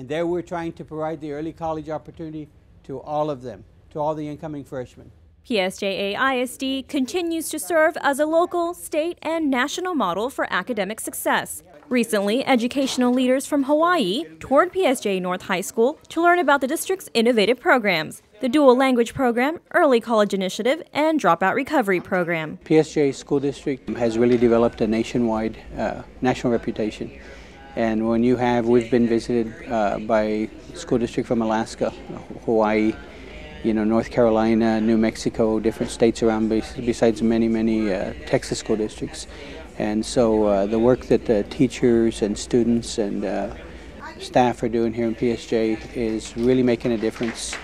And there we're trying to provide the early college opportunity to all of them, to all the incoming freshmen. PSJA ISD continues to serve as a local, state, and national model for academic success. Recently, educational leaders from Hawaii toured PSJA North High School to learn about the district's innovative programs, the dual language program, early college initiative, and dropout recovery program. PSJA School District has really developed a nationwide, national reputation. And when we've been visited by school district from Alaska, Hawaii, North Carolina, New Mexico, different states around, besides many Texas school districts. And so the work that the teachers and students and staff are doing here in PSJ is really making a difference,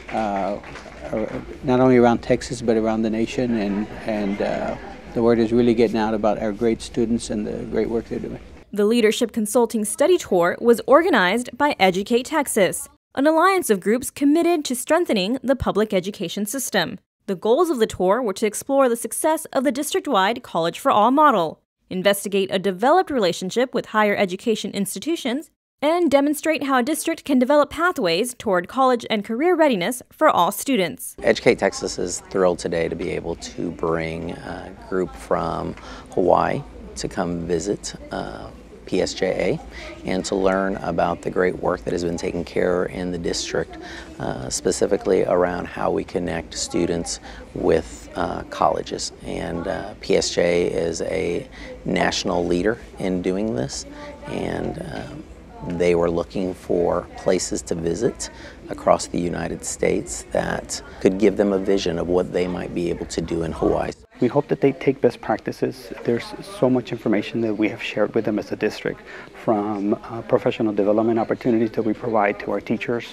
not only around Texas but around the nation, and the word is really getting out about our great students and the great work they're doing. The Leadership Consulting Study Tour was organized by Educate Texas, an alliance of groups committed to strengthening the public education system. The goals of the tour were to explore the success of the district-wide College for All model, investigate a developed relationship with higher education institutions, and demonstrate how a district can develop pathways toward college and career readiness for all students. Educate Texas is thrilled today to be able to bring a group from Hawaii to come visit PSJA and to learn about the great work that has been taken care of in the district, specifically around how we connect students with colleges. And PSJA is a national leader in doing this, and they were looking for places to visit across the United States that could give them a vision of what they might be able to do in Hawaii. We hope that they take best practices. There's so much information that we have shared with them as a district, from professional development opportunities that we provide to our teachers,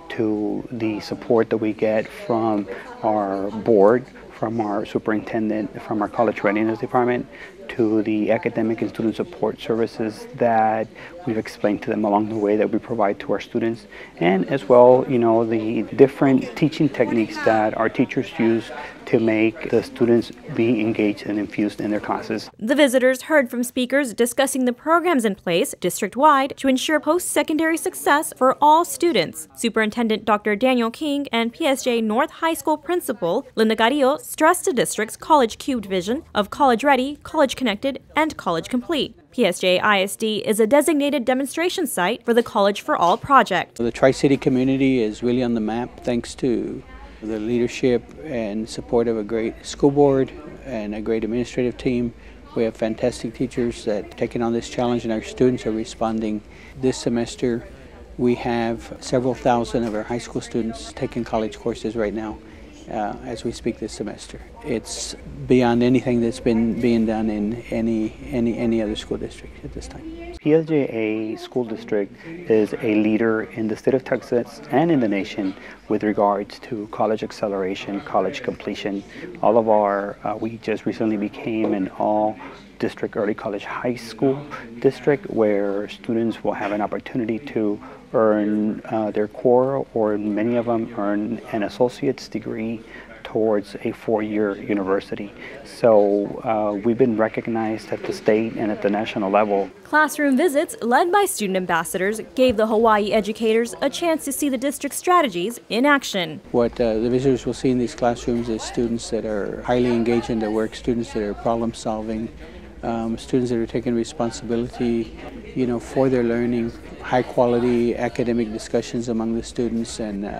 to the support that we get from our board, from our superintendent, from our college readiness department, to the academic and student support services that we've explained to them along the way that we provide to our students, and as well, the different teaching techniques that our teachers use to make the students be engaged and infused in their classes. The visitors heard from speakers discussing the programs in place district-wide to ensure post-secondary success for all students. Superintendent Dr. Daniel King and PSJA North High School Principal Linda Carrillo stressed the district's College Cubed vision of College Ready, College Connected, and College Complete. PSJA ISD is a designated demonstration site for the College for All project. The Tri-City community is really on the map thanks to the leadership and support of a great school board and a great administrative team. We have fantastic teachers that are taking on this challenge, and our students are responding. This semester we have several thousand of our high school students taking college courses right now as we speak this semester. It's beyond anything that's been being done in any other school district at this time. PSJA School District is a leader in the state of Texas and in the nation with regards to college acceleration, college completion. All of our, we just recently became an all-district early college high school district where students will have an opportunity to earn their core, or many of them earn an associate's degree towards a four-year university. So we've been recognized at the state and at the national level. Classroom visits led by student ambassadors gave the Hawaii educators a chance to see the district's strategies in action. What the visitors will see in these classrooms is students that are highly engaged in their work, students that are problem solving, students that are taking responsibility, for their learning, high quality academic discussions among the students,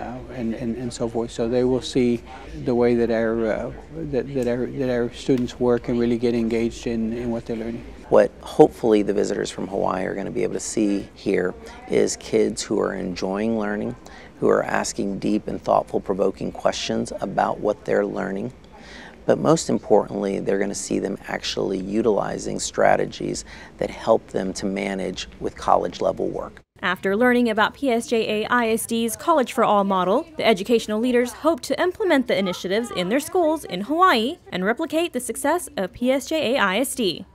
and so forth. So they will see the way that our students work and really get engaged in what they're learning. What hopefully the visitors from Hawaii are going to be able to see here is kids who are enjoying learning, who are asking deep and thoughtful, provoking questions about what they're learning. But most importantly, they're going to see them actually utilizing strategies that help them to manage with college-level work. After learning about PSJA ISD's College for All model, the educational leaders hope to implement the initiatives in their schools in Hawaii and replicate the success of PSJA ISD.